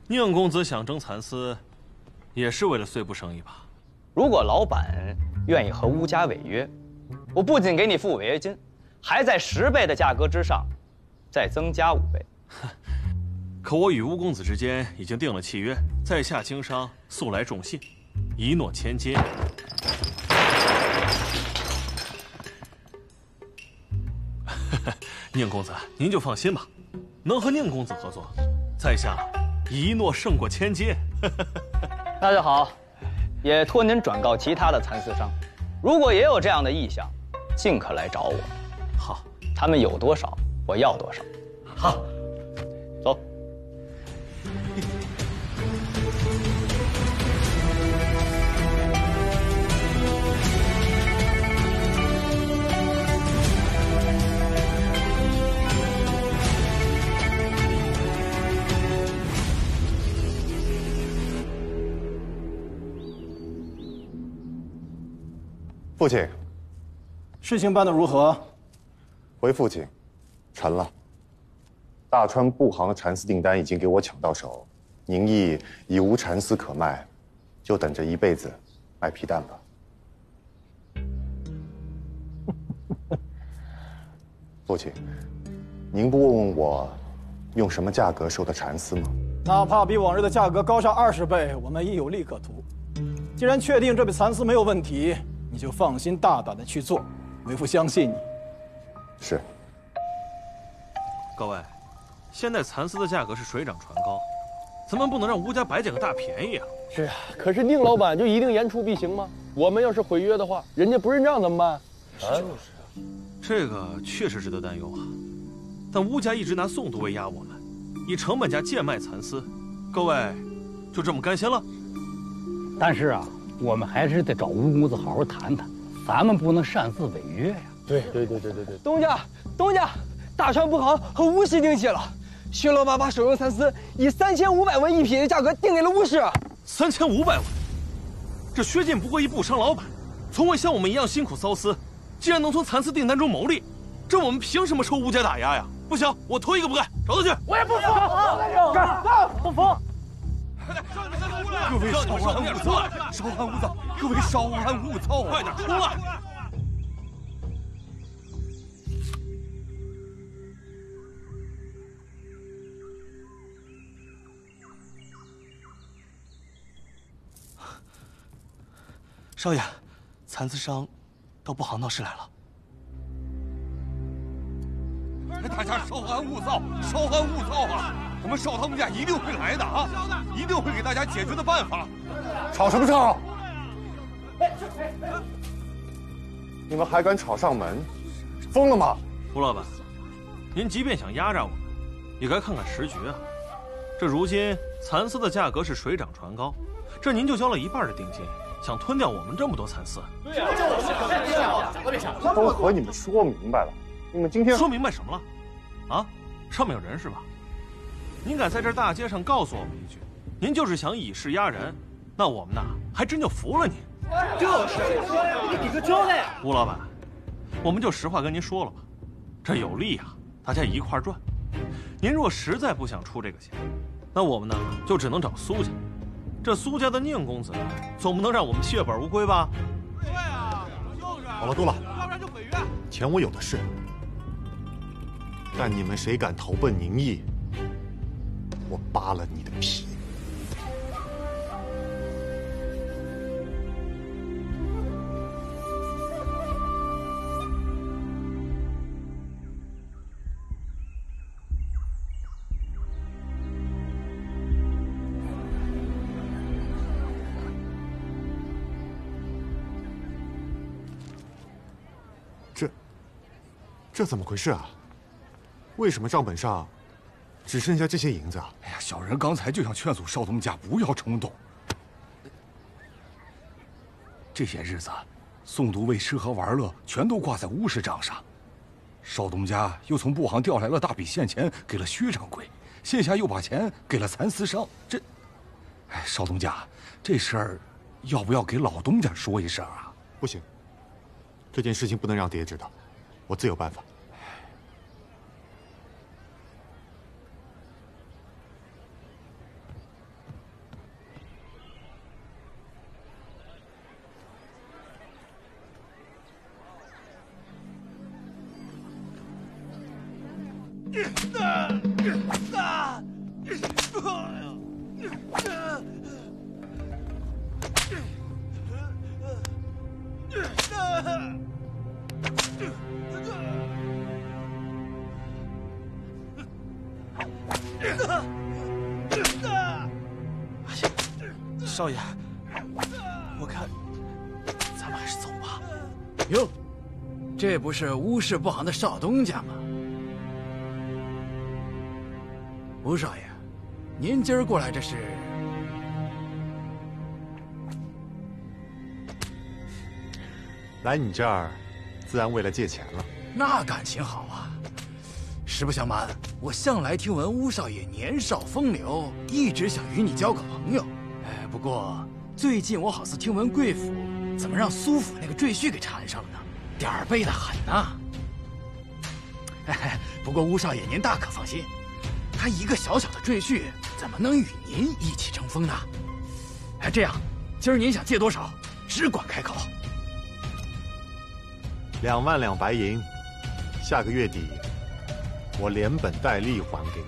宁公子想征蚕丝，也是为了碎布生意吧？ 如果老板愿意和乌家违约，我不仅给你付违约金，还在10倍的价格之上，再增加5倍。 可我与乌公子之间已经定了契约，在下经商素来重信，一诺千金。宁公子，您就放心吧，能和宁公子合作，在下一诺胜过千金。 那就好，也托您转告其他的蚕丝商，如果也有这样的意向，尽可来找我。 好， 他们有多少，我要多少。 好， 走。 父亲， 事情办得如何？ 回父亲，成了。大川布行的蚕丝订单已经给我抢到手，宁毅已无蚕丝可卖，就等着一辈子卖皮蛋吧。父亲，您不问问我用什么价格收的蚕丝吗？ 哪怕比往日的价格高上20倍，我们亦有利可图。既然确定这笔蚕丝没有问题，你就放心大胆的去做，为父相信你。 是。 各位，现在蚕丝的价格是水涨船高，咱们不能让吴家白捡个大便宜啊！ 是啊，可是宁老板就一定言出必行吗？我们要是毁约的话，人家不认账怎么办？ 就是啊，这个确实值得担忧啊。但吴家一直拿宋都威压我们，以成本价贱卖蚕丝，各位就这么甘心了？ 但是啊，我们还是得找吴公子好好谈谈，咱们不能擅自违约呀。 对。 东家，大川布行和乌氏订契了。薛老板把手用蚕丝以3500文一匹的价格定给了乌氏。 3500文，这薛进不过一布商老板，从未像我们一样辛苦缫丝，既然能从蚕丝订单中牟利，这我们凭什么受吴家打压呀？不行，我头一个不干，找他去。 我也不服，不服。 各位稍安勿躁，稍安勿躁，各位稍安勿躁， 快点出来！ 少爷，蚕丝商到布行闹事来了。大家稍安勿躁，稍安勿躁啊！我们少他们家一定会来的啊，一定会给大家解决的办法。 吵什么吵？你们还敢吵上门？疯了吗？ 吴老板，您即便想压榨我们，也该看看时局啊。这如今蚕丝的价格是水涨船高，这您就交了1半的定金，想吞掉我们这么多蚕丝？ 对呀，都和你们说明白了，你们今天说明白什么了？啊，上面有人是吧？您敢在这大街上告诉我们一句，您就是想以势压人，那我们呐还真就服了您。 就是，你给个交代呀！ 吴老板，我们就实话跟您说了吧，这有利呀，大家一块赚。您若实在不想出这个钱，那我们呢就只能找苏家。这苏家的宁公子总不能让我们血本无归吧？ 对啊，就是。 好了，够了， 要不然就毁约。 钱我有的是，但你们谁敢投奔宁毅，我扒了你的皮。这怎么回事啊？为什么账本上只剩下这些银子啊？ 哎呀，小人刚才就想劝阻少东家不要冲动。这些日子，宋都尉吃喝玩乐全都挂在乌氏账上，少东家又从布行调来了大笔现钱给了薛掌柜，现下又把钱给了蚕丝商，哎，少东家，这事儿要不要给老东家说一声啊？ 不行，这件事情不能让爹知道，我自有办法。 少爷，我看咱们还是走吧。 哟，这不是乌氏不行的少东家吗？吴少爷，您今儿过来这是？ 来你这儿，自然为了借钱了。 那感情好啊！实不相瞒，我向来听闻乌少爷年少风流，一直想与你交个朋友。不过最近我好似听闻贵府怎么让苏府那个赘婿给缠上了呢？点儿背得很呐。不过乌少爷您大可放心，他一个小小的赘婿怎么能与您一起争锋呢？这样，今儿您想借多少，只管开口。 2万两白银，下个月底我连本带利还给你。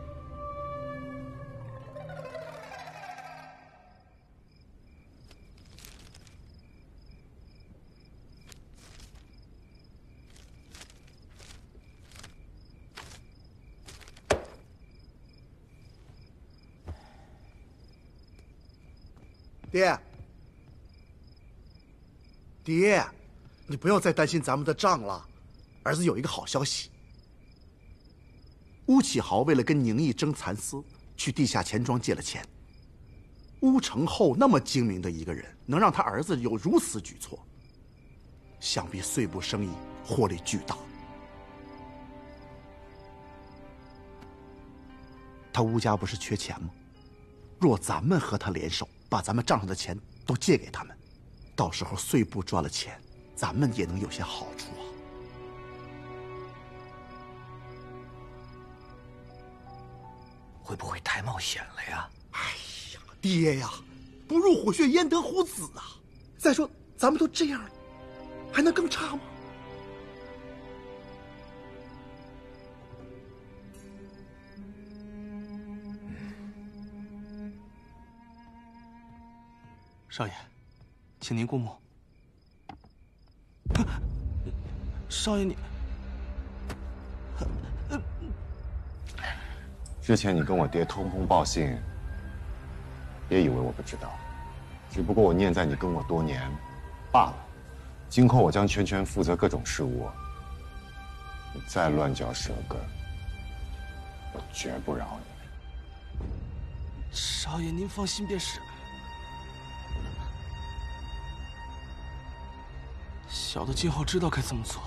爹，你不要再担心咱们的账了。儿子有一个好消息，乌启豪为了跟宁毅争蚕丝，去地下钱庄借了钱。乌承厚那么精明的一个人，能让他儿子有如此举措，想必碎布生意获利巨大。他乌家不是缺钱吗？若咱们和他联手，把咱们账上的钱都借给他们，到时候碎布赚了钱，咱们也能有些好处啊。 会不会太冒险了呀？ 哎呀，爹呀，不入虎穴焉得虎子啊！再说咱们都这样了，还能更差吗？ 少爷，请您过目。少爷你， 之前你跟我爹通风报信，别以为我不知道，只不过我念在你跟我多年罢了。今后我将全权负责各种事务，你再乱嚼舌根，我绝不饶你。 少爷您放心便是。小的今后知道该怎么做。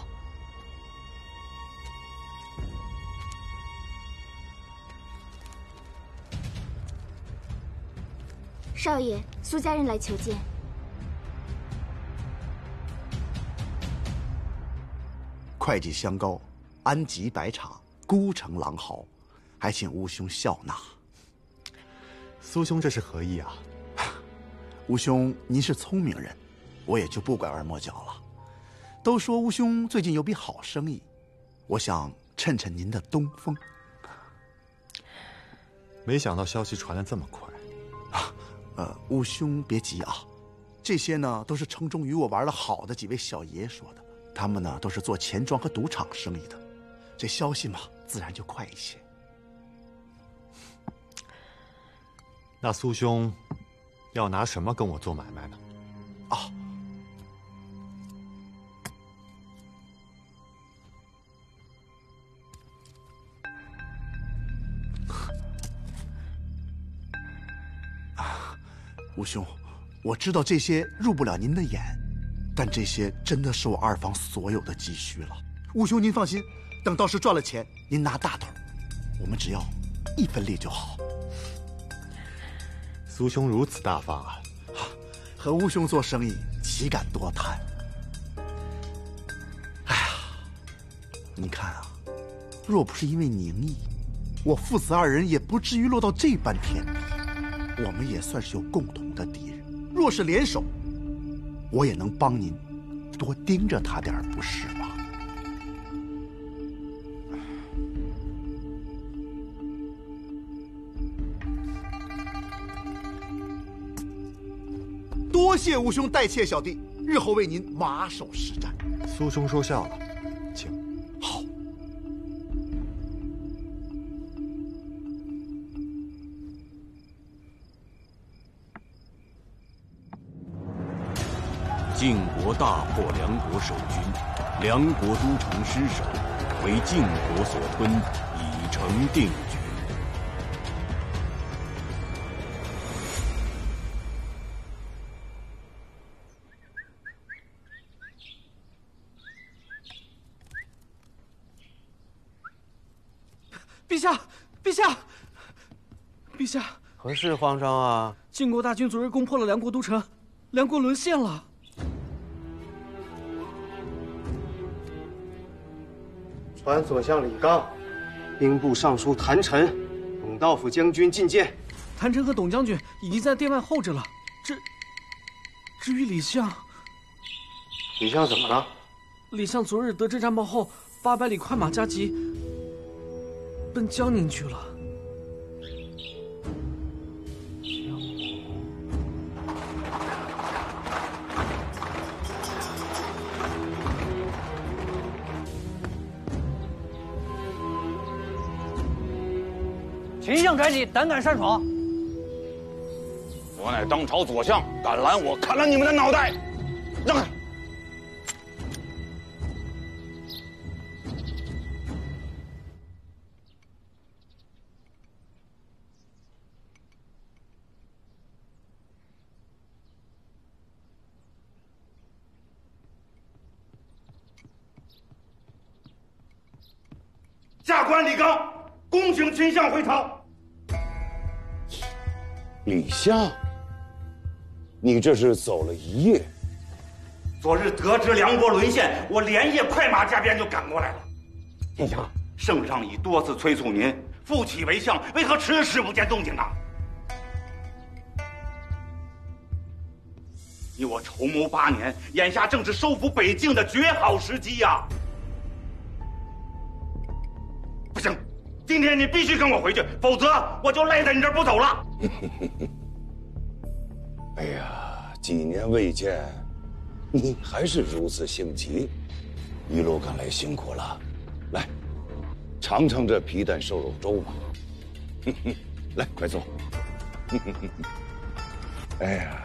少爷，苏家人来求见。 会稽香膏，安吉白茶，孤城狼毫，还请乌兄笑纳。 苏兄这是何意啊？ 乌兄，您是聪明人，我也就不拐弯抹角了。都说乌兄最近有笔好生意，我想趁趁您的东风。 没想到消息传得这么快。 乌兄别急啊，这些呢都是城中与我玩得好的几位小爷说的，他们呢都是做钱庄和赌场生意的，这消息嘛自然就快一些。 那苏兄要拿什么跟我做买卖呢？ 啊，乌兄，我知道这些入不了您的眼，但这些真的是我二房所有的积蓄了。乌兄您放心，等到时赚了钱，您拿大头，我们只要1分利就好。 苏兄如此大方啊！ 和乌兄做生意，岂敢多贪？哎呀，你看啊，若不是因为宁毅，我父子二人也不至于落到这般田地。我们也算是有共同的敌人，若是联手，我也能帮您多盯着他点，不是吗？ 谢吴兄代妾小弟，日后为您马首是瞻。 苏兄说笑了，请。 好。 晋国大破梁国守军，梁国都城失守，为晋国所吞，已成定局。 陛下，陛下，陛下！ 何事，皇上啊？ 晋国大军昨日攻破了梁国都城，梁国沦陷了。 传左相李纲，兵部尚书谭臣，董道府将军觐见。 谭臣和董将军已经在殿外候着了。至于李相， 李相怎么了？ 李相昨日得知战报后，800里快马加急，奔江宁去了。 秦相宅邸，胆敢擅闯！ 我乃当朝左相，敢拦我，砍了你们的脑袋！让开！ 下官李纲，恭请秦相回朝。 李相，你这是走了一夜？ 昨日得知梁国沦陷，我连夜快马加鞭就赶过来了。 秦相， 圣上已多次催促您复起为相，为何迟迟不见动静呢？你我筹谋8年，眼下正是收复北境的绝好时机呀！不行，今天你必须跟我回去，否则我就赖在你这儿不走了。 哎呀，几年未见，你还是如此性急，一路赶来辛苦了。来，尝尝这皮蛋瘦肉粥吧。来，快坐。哎呀，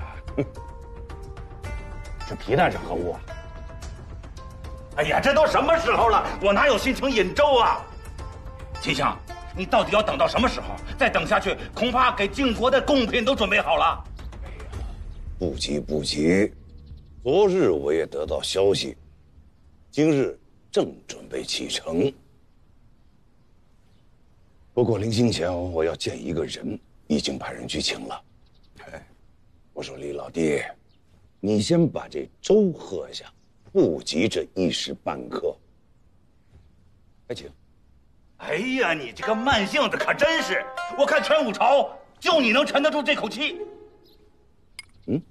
这皮蛋是何物啊？ 哎呀，这都什么时候了，我哪有心情饮粥啊？秦相，你到底要等到什么时候？再等下去，恐怕给晋国的贡品都准备好了。 哎呀，不急不急，昨日我也得到消息，今日正准备启程。不过临行前我要见一个人，已经派人去请了。哎，我说李老弟，你先把这粥喝下，不急这一时半刻。快请。 哎呀，你这个慢性子可真是！我看全武朝就你能沉得住这口气。 嗯。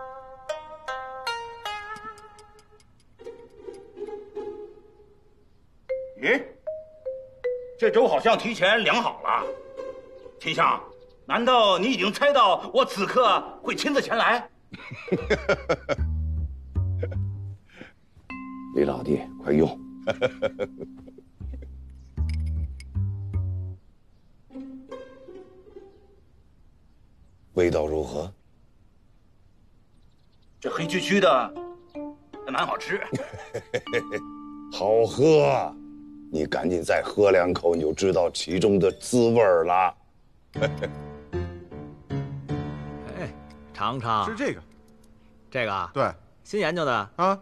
咦，这粥好像提前量好了。秦相，难道你已经猜到我此刻会亲自前来？ 李老弟，快用。味道如何？ 这黑黢黢的，还蛮好吃。 好喝，你赶紧再喝2口，你就知道其中的滋味了。 哎，尝尝。 是这个， 这个啊？ 对， 新研究的啊。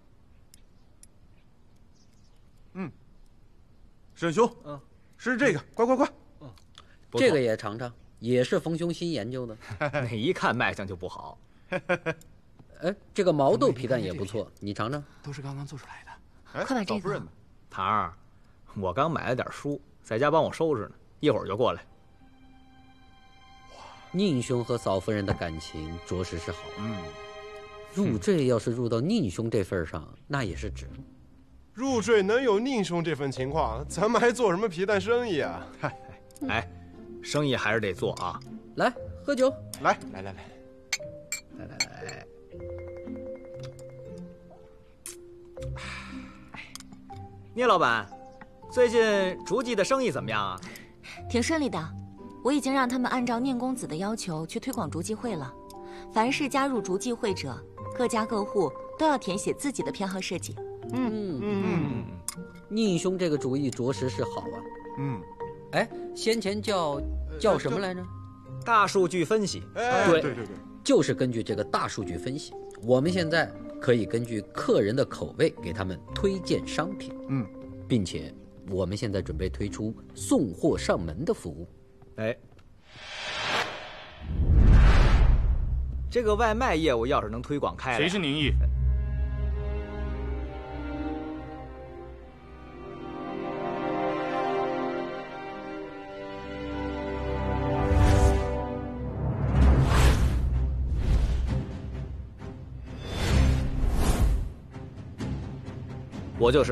沈兄，是这个，快。 这个也尝尝。也是冯兄新研究的， 那一看卖相就不好。 哎，这个毛豆皮蛋也不错，你尝尝。 都是刚刚做出来的。 快把这个。 堂儿，我刚买了点书，在家帮我收拾呢，一会儿就过来。 宁兄和嫂夫人的感情着实是好。入赘要是入到宁兄这份上，那也是值。 入赘能有宁兄这份情况，咱们还做什么皮蛋生意啊？ 哎。生意还是得做啊！ 来喝酒， 来， 聂老板，最近竹记的生意怎么样啊？ 挺顺利的，我已经让他们按照宁公子的要求去推广竹记会了。凡是加入竹记会者，各家各户都要填写自己的偏好设计。 宁兄这个主意着实是好啊。哎，先前叫什么来着？ 大数据分析。 对，就是根据这个大数据分析，我们现在可以根据客人的口味给他们推荐商品。并且我们现在准备推出送货上门的服务。 哎，这个外卖业务要是能推广开来， 谁是宁毅？ 我就是。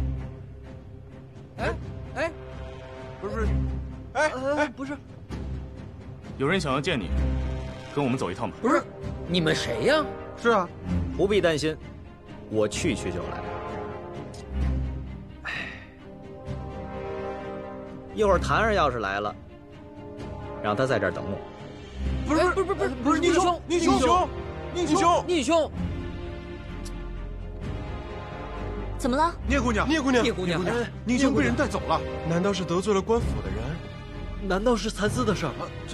不是，有人想要见你，跟我们走一趟吧。 不是，你们谁呀？ 是啊，不必担心，我去就来。一会儿谭儿要是来了，让他在这儿等我。 不是，宁兄， 怎么了？ 聂姑娘， 宁兄被人带走了， 难道是得罪了官府的人？ 难道是蚕丝的事儿？这。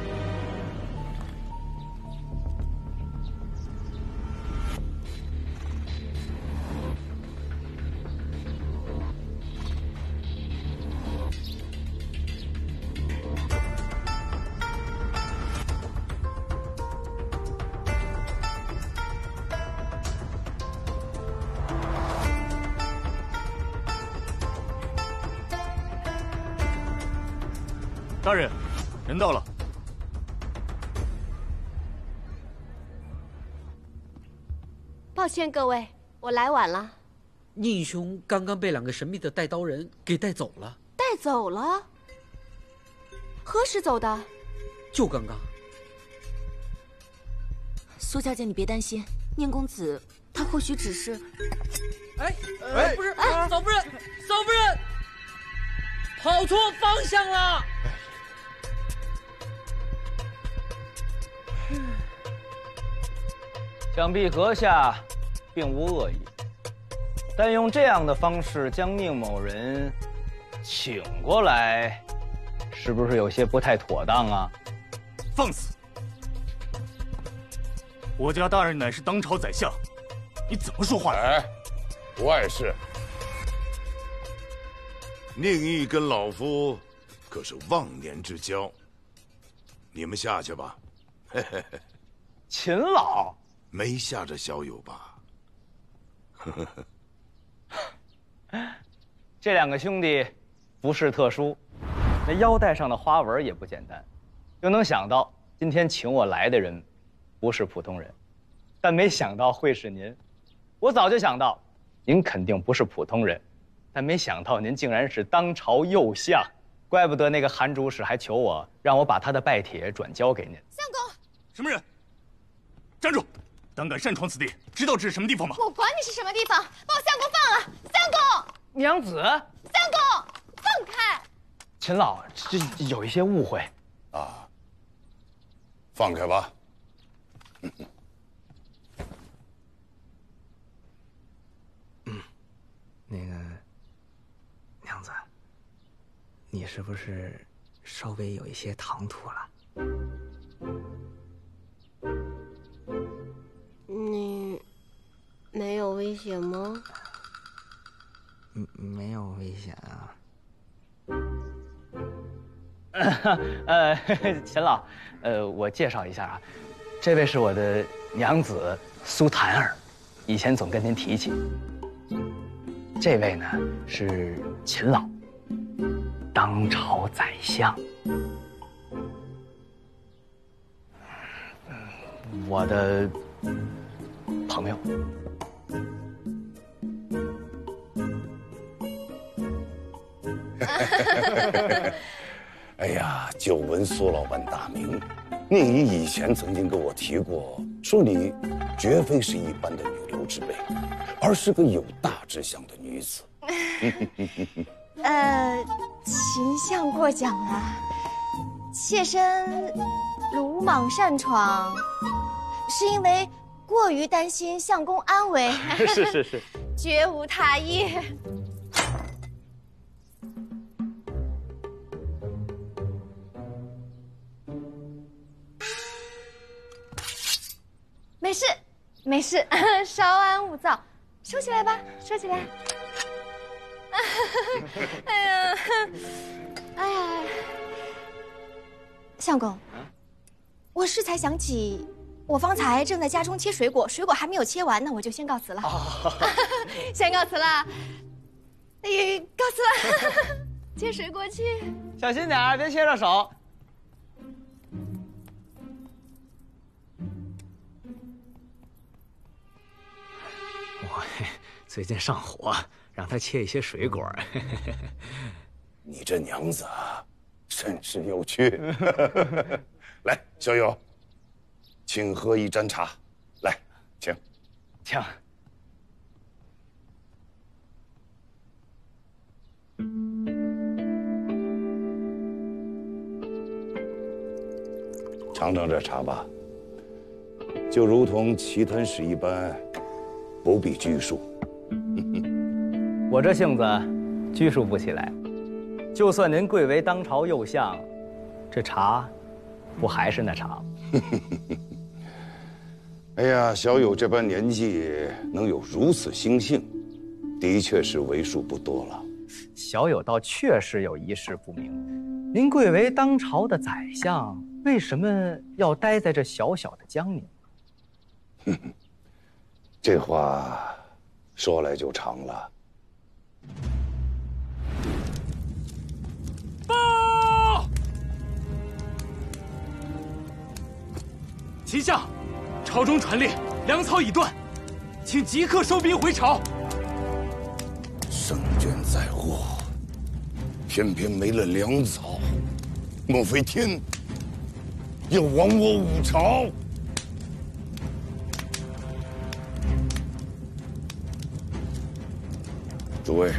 大人，人到了。 抱歉各位，我来晚了。 宁兄刚刚被2个神秘的带刀人给带走了。 带走了？何时走的？ 就刚刚。 苏小姐，你别担心，宁公子他或许只是…… 不是，嫂夫人，跑错方向了。 想必阁下并无恶意，但用这样的方式将宁某人请过来，是不是有些不太妥当啊？ 放肆！我家大人乃是当朝宰相，你怎么说话？ 不碍事。宁毅跟老夫可是忘年之交，你们下去吧。 秦老。 没吓着小友吧？ 这2个兄弟不是特殊，那腰带上的花纹也不简单。又能想到今天请我来的人不是普通人，但没想到会是您。我早就想到您肯定不是普通人，但没想到您竟然是当朝右相。怪不得那个韩主使还求我让我把他的拜帖转交给您。 相公， 什么人？站住！胆敢擅闯此地，知道这是什么地方吗？ 我管你是什么地方，把我相公放了！相公， 娘子， 相公，放开！ 秦老，这有一些误会啊，放开吧。 那个娘子，你是不是稍微有一些唐突了？ 你没有危险吗？ 没有危险啊。 秦老，我介绍一下啊，这位是我的娘子苏檀儿，以前总跟您提起。这位呢是秦老，当朝宰相。我的朋友。 哎呀，久闻苏老板大名，宁姨以前曾经跟我提过，说你绝非是一般的女流之辈，而是个有大志向的女子。 秦相过奖了。妾身鲁莽擅闯，是因为过于担心相公安危。 是， 绝无他意。没事，稍安勿躁，收起来吧，收起来。哎呀，相公，我是才想起，我方才正在家中切水果，水果还没有切完，那我就先告辞了。先告辞了，告辞了，切水果去， 小心点，别切着手。 最近上火，让他切一些水果。 你这娘子啊，甚是有趣。来，小友，请喝一盏茶。来，请。尝尝这茶吧，就如同奇谈史一般，不必拘束。 我这性子拘束不起来，就算您贵为当朝右相，这茶不还是那茶吗？ 哎呀，小友这般年纪能有如此心性，的确是为数不多了。 小友倒确实有一事不明，您贵为当朝的宰相，为什么要待在这小小的江宁？ 这话说来就长了。 报！秦相，朝中传令，粮草已断，请即刻收兵回朝。 圣眷在握，偏偏没了粮草，莫非天要亡我五朝？诸位，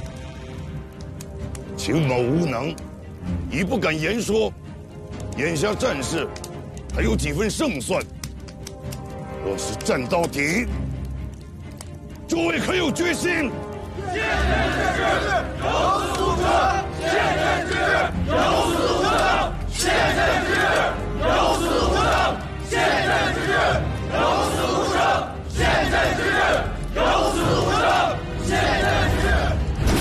秦某无能，已不敢言说。眼下战事还有几分胜算，若是战到底，诸位可有决心？现任之志，有死无生；现任之志，有死无生；现任之志，有死无生；现任之志，有死无生；现任之志，有死无生；现任之志。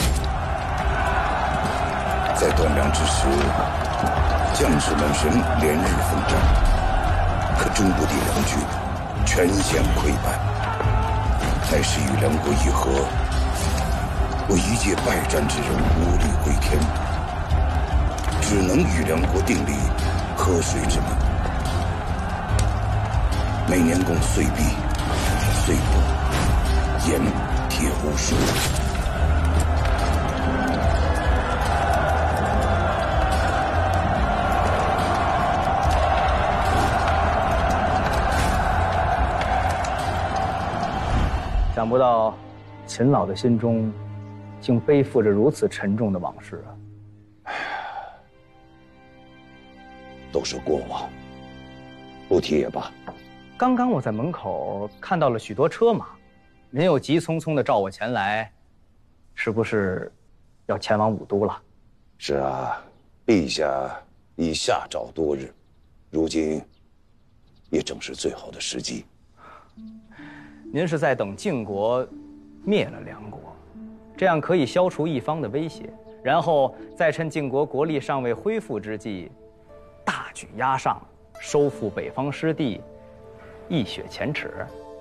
在断粮之时，将士们仍连日奋战，可中部地粮局全线溃败。再是与梁国议和，我一介败战之人无力回天，只能与梁国订立河水之盟。每年共岁币、岁帛、盐、铁无数。 想不到，秦老的心中，竟背负着如此沉重的往事啊！ 都是过往，不提也罢。 刚刚我在门口看到了许多车马，您又急匆匆地召我前来，是不是要前往武都了？ 是啊，陛下已下诏多日，如今也正是最好的时机。 您是在等晋国灭了梁国，这样可以消除一方的威胁，然后再趁晋国国力尚未恢复之际，大举压上，收复北方失地，一雪前耻。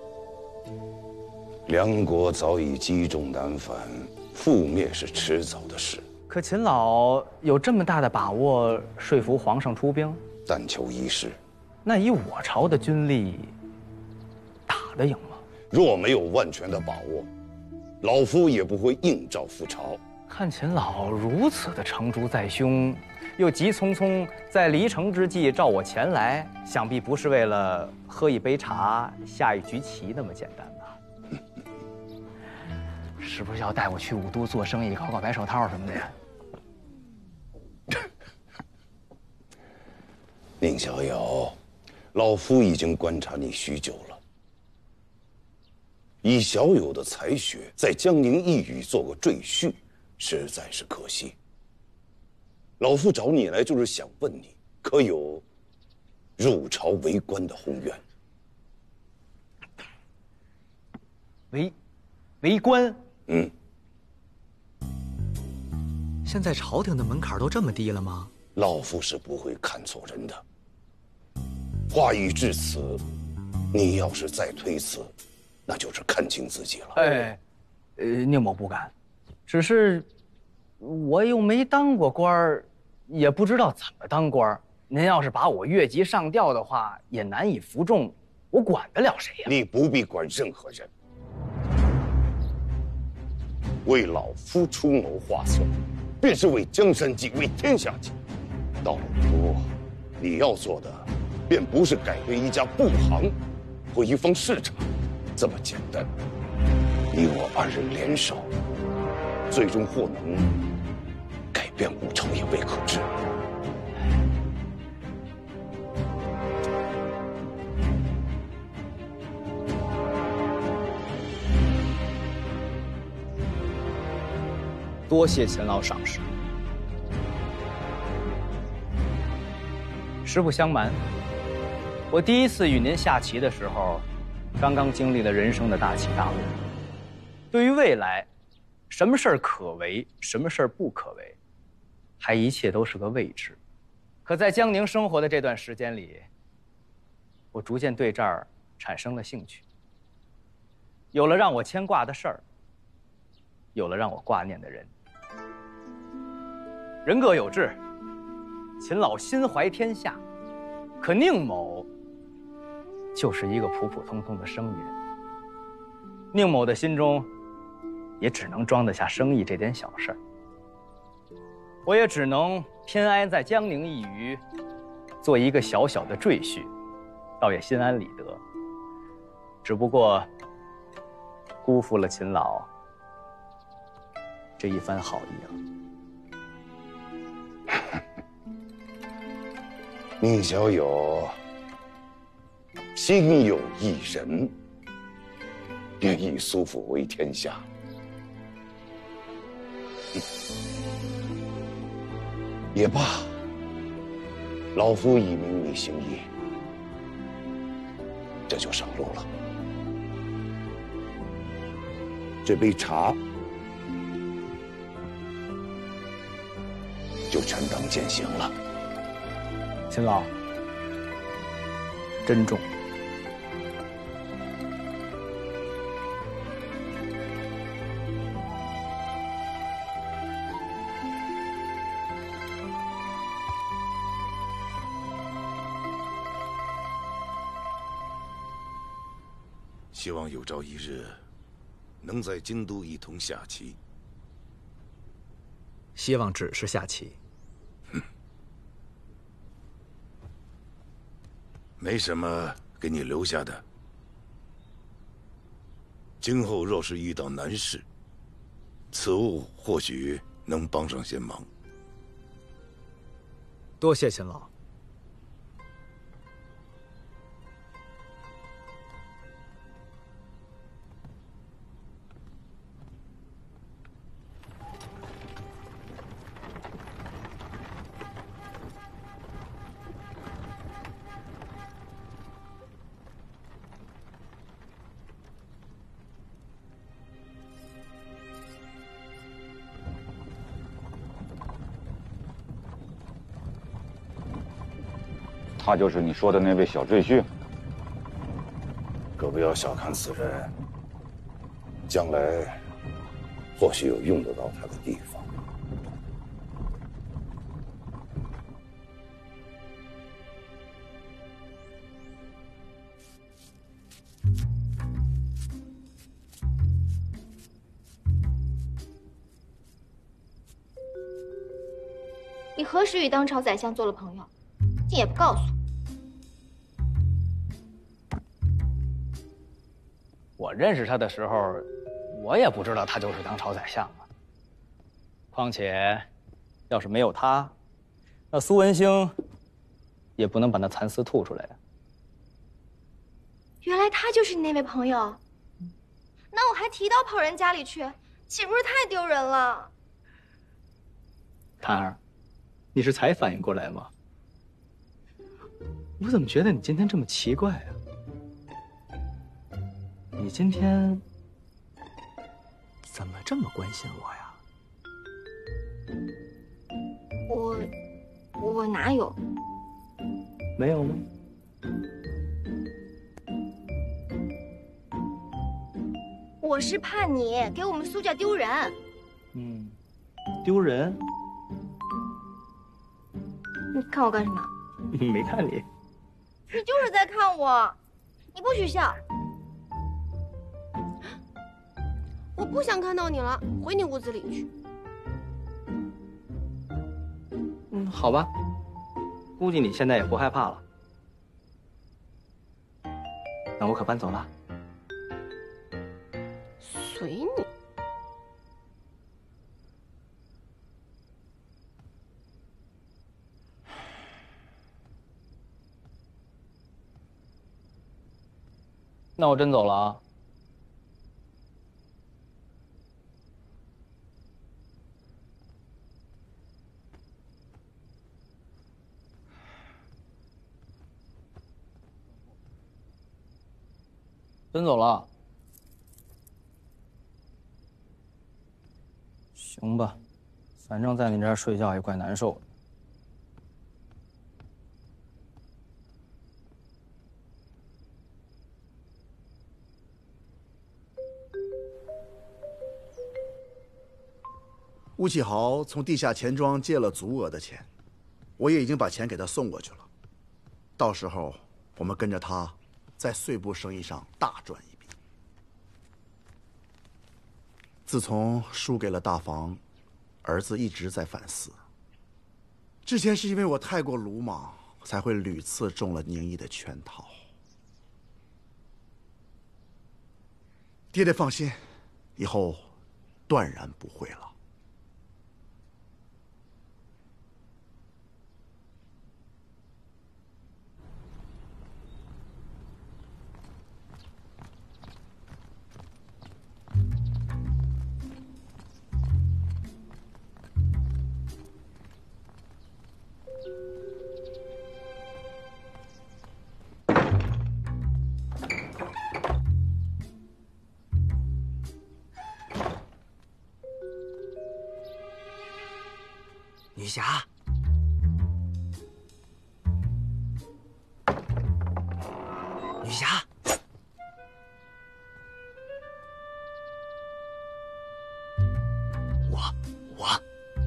梁国早已积重难返，覆灭是迟早的事。 可秦老有这么大的把握说服皇上出兵？ 但求一事。 那以我朝的军力，打得赢吗？ 若没有万全的把握，老夫也不会应召赴朝。 看秦老如此的成竹在胸，又急匆匆在离城之际召我前来，想必不是为了喝一杯茶、下一局棋那么简单吧？ 是不是要带我去武都做生意，搞白手套什么的呀？ 宁小友，老夫已经观察你许久了。以小友的才学，在江宁一隅做个赘婿，实在是可惜。老夫找你来，就是想问你，可有入朝为官的宏愿？ 为官？ 嗯。 现在朝廷的门槛都这么低了吗？ 老夫是不会看错人的。话已至此，你要是再推辞，那就是看清自己了。 哎，宁某不敢，只是我又没当过官儿，也不知道怎么当官儿。您要是把我越级上吊的话，也难以服众，我管得了谁呀？ 你不必管任何人，为老夫出谋划策，便是为江山计，为天下计。到老夫，你要做的，便不是改变一家布行或一方市场这么简单。你我二人联手，最终或能改变武朝也未可知。 多谢秦老赏识。实不相瞒，我第一次与您下棋的时候，刚刚经历了人生的大起大落。对于未来，什么事儿可为，什么事儿不可为，还一切都是个未知。可在江宁生活的这段时间里，我逐渐对这儿产生了兴趣，有了让我牵挂的事儿，有了让我挂念的人。人各有志，秦老心怀天下，可宁某就是一个普普通通的生意人。宁某的心中也只能装得下生意这点小事儿，我也只能偏安在江宁一隅，做一个小小的赘婿，倒也心安理得。只不过辜负了秦老这一番好意了。 宁小友，心有一人，愿以苏府为天下。也罢，老夫已明你心意，这就上路了。这杯茶就全当践行了。 秦老，珍重。 希望有朝一日能在京都一同下棋。 希望只是下棋。 没什么给你留下的。今后若是遇到难事，此物或许能帮上些忙。 多谢秦老。 他就是你说的那位小赘婿。 可不要小看此人，将来或许有用得到他的地方。 你何时与当朝宰相做了朋友，竟也不告诉我？ 我认识他的时候， 我也不知道他就是当朝宰相啊。况且，要是没有他，那苏文兴也不能把那蚕丝吐出来啊。 原来他就是你那位朋友，那我还提刀跑人家里去，岂不是太丢人了？ 檀儿，你是才反应过来吗？我怎么觉得你今天这么奇怪啊？你今天怎么这么关心我呀？ 我哪有？ 没有吗？ 我是怕你给我们苏家丢人。 丢人？ 你看我干什么？ 没看你。 你就是在看我，你不许笑。 我不想看到你了，回你屋子里去。 好吧，估计你现在也不害怕了。那我可搬走了。 随你。 那我真走了啊。真走了。行吧，反正在你这儿睡觉也怪难受的。 吴启豪从地下钱庄借了足额的钱，我也已经把钱给他送过去了。到时候我们跟着他，在碎布生意上大赚一笔。自从输给了大房，儿子一直在反思。之前是因为我太过鲁莽，才会屡次中了宁毅的圈套。爹爹放心，以后断然不会了。 女侠，女侠，我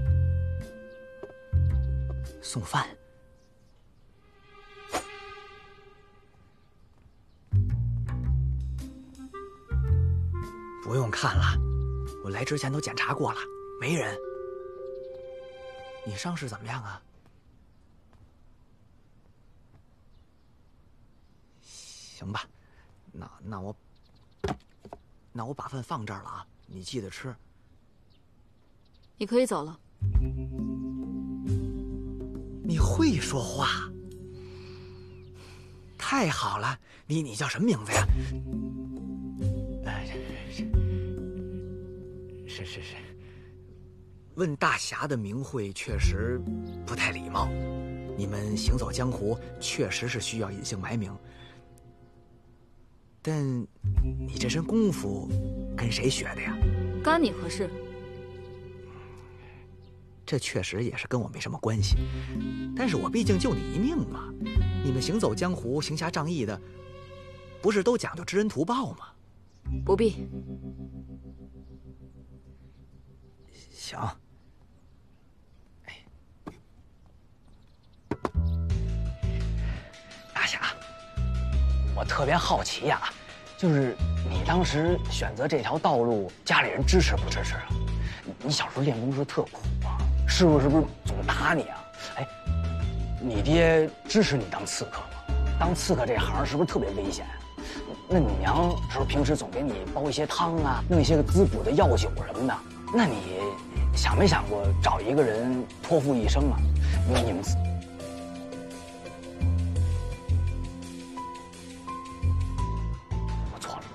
送饭。不用看了，我来之前都检查过了，没人。你伤势怎么样啊？行吧，那我把饭放这儿了啊，你记得吃。 你可以走了。 你会说话，太好了！你叫什么名字呀？是。问大侠的名讳确实不太礼貌，你们行走江湖确实是需要隐姓埋名。但你这身功夫跟谁学的呀？ 干你何事？ 这确实也是跟我没什么关系，但是我毕竟救你一命嘛。你们行走江湖、行侠仗义的，不是都讲究知恩图报吗？ 不必。 行。大侠，我特别好奇呀，就是你当时选择这条道路，家里人支持不支持啊？你小时候练功时特苦啊，师傅是不是总打你啊？哎，你爹支持你当刺客吗？当刺客这行是不是特别危险？ 那你娘是不是平时总给你煲一些汤啊，弄一些个滋补的药酒什么的？那你想没想过找一个人托付一生啊？因为你们我错了，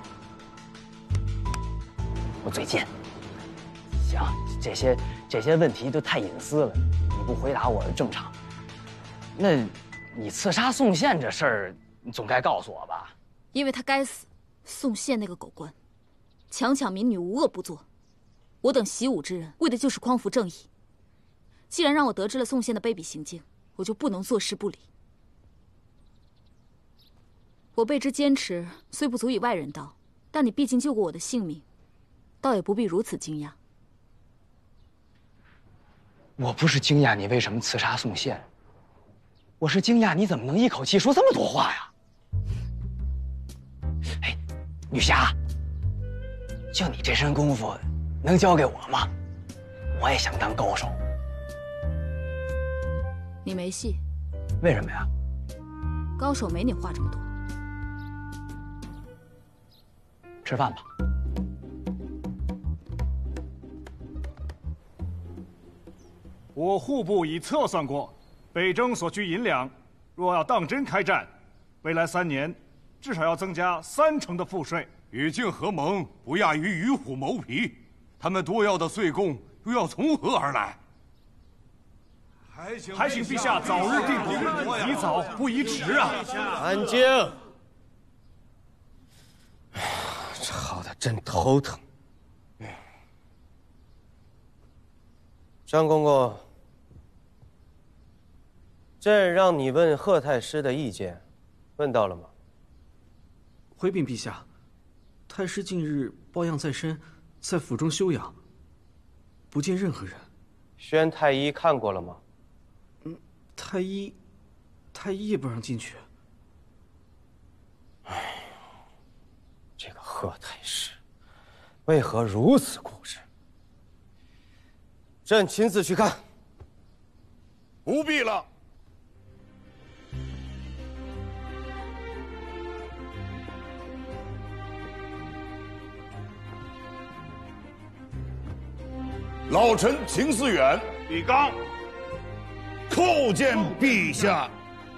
我嘴贱。行，这些问题都太隐私了，你不回答我正常。那你刺杀宋宪这事儿，你总该告诉我吧？ 因为他该死，宋宪那个狗官，强抢民女，无恶不作。我等习武之人，为的就是匡扶正义。既然让我得知了宋宪的卑鄙行径，我就不能坐视不理。我辈之坚持虽不足以外人道，但你毕竟救过我的性命，倒也不必如此惊讶。 我不是惊讶你为什么刺杀宋宪，我是惊讶你怎么能一口气说这么多话呀？哎，女侠，就你这身功夫，能教给我吗？我也想当高手。 你没戏。 为什么呀？ 高手没你话这么多。 吃饭吧。 我户部已测算过，北征所需银两，若要当真开战，未来3年至少要增加30%的赋税。 与晋和盟不亚于与虎谋皮，他们多要的岁贡又要从何而来？ 还请陛下早日定夺，宜早不宜迟啊！ 安静！吵得真头疼。张公公，朕让你问贺太师的意见，问到了吗？ 回禀陛下，太师近日抱恙在身，在府中休养，不见任何人。 宣太医看过了吗？ 太医也不让进去。 哎，这个贺太师为何如此固执？朕亲自去看。 不必了。老臣秦思远， 李纲， 叩见陛下。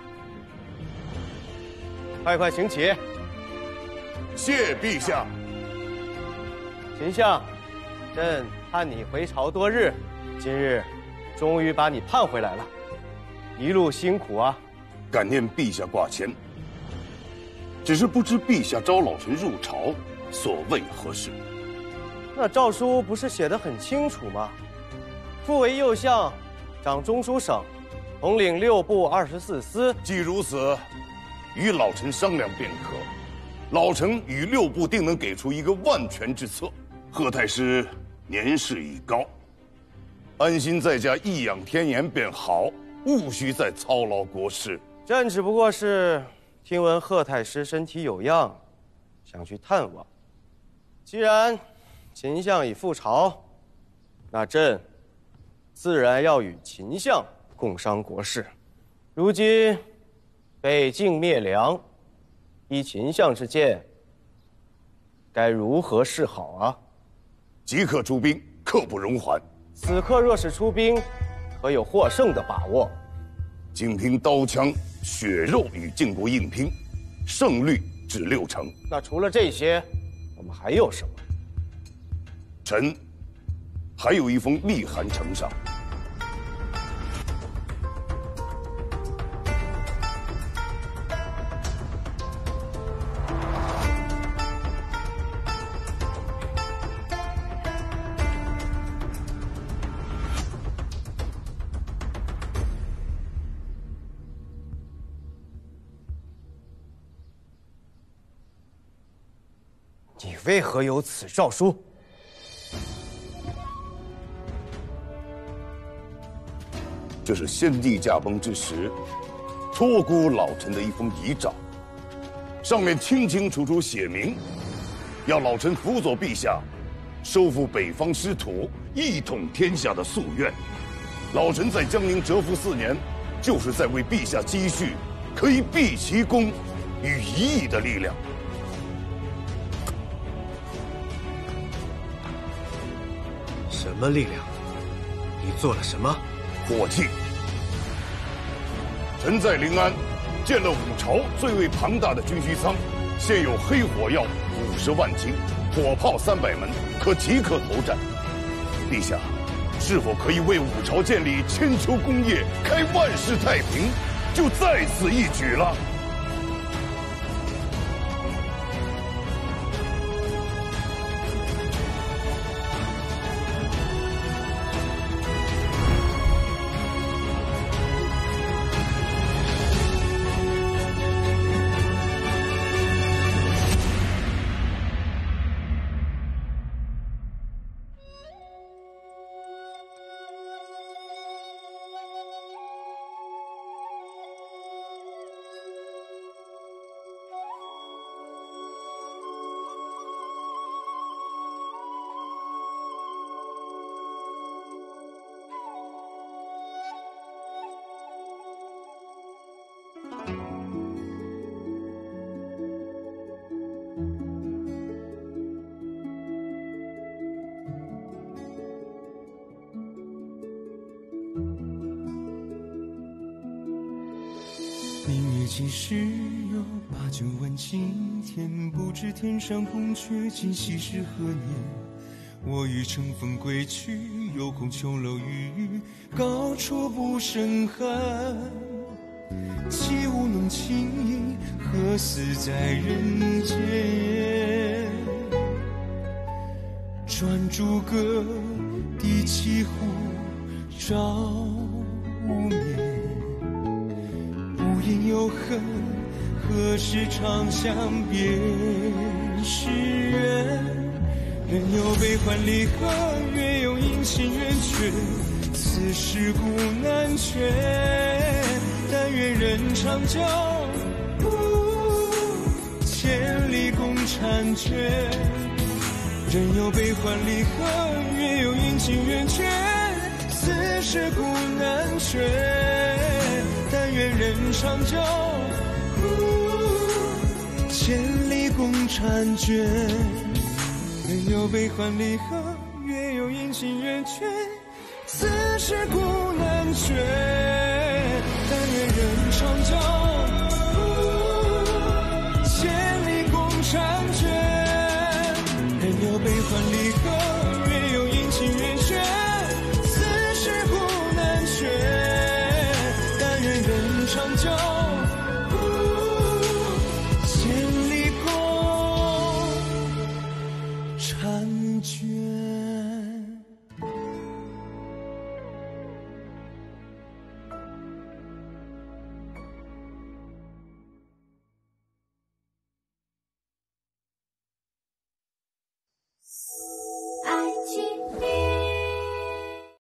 快请起。 谢陛下。 秦相，朕盼你回朝多日，今日终于把你盼回来了，一路辛苦啊！ 感念陛下挂牵。只是不知陛下召老臣入朝，所谓何事？ 那诏书不是写得很清楚吗？复为右相，掌中书省，统领6部24司。 既如此，与老臣商量便可。老臣与6部定能给出一个万全之策。贺太师年事已高，安心在家颐养天年便好，务须再操劳国事。 朕只不过是听闻贺太师身体有恙，想去探望。既然秦相已复朝，那朕自然要与秦相共商国事。如今北境灭梁，依秦相之见，该如何是好啊？ 即刻出兵，刻不容缓。 此刻若是出兵，可有获胜的把握？ 仅凭刀枪血肉与晋国硬拼，胜率至60%。 那除了这些，我们还有什么？ 臣还有一封密函呈上。 你为何有此诏书？ 这是先帝驾崩之时，托孤老臣的一封遗诏，上面清清楚楚写明，要老臣辅佐陛下，收复北方失土，一统天下的夙愿。老臣在江宁蛰伏4年，就是在为陛下积蓄可以毕其功与1亿的力量。 么力量？你做了什么？ 伙计，臣在临安建了五朝最为庞大的军需仓，现有黑火药50万斤，火炮300门，可即刻投战。陛下，是否可以为五朝建立千秋功业，开万世太平，就在此一举了？ 明月几时有8、9万青天，不知天上宫阙，今夕是何年？我欲乘风归去，又恐琼楼玉宇，高处不胜寒。岂无能轻易，何似在人间？转朱阁，低绮户，照无眠。无因有恨，何时长向别时圆？人有悲欢离合，月有阴晴圆缺，此事古难全。但愿人长久，千里共婵娟。人有悲欢离合，月有阴晴圆缺，此事古难全。但愿人长久，千里共婵娟。人有悲欢离合，月有阴晴圆缺，此事古难全。但愿人长久，千里共婵娟。人有悲欢离合，月有阴晴圆缺，此事古难全。但愿人长久，千里共婵娟。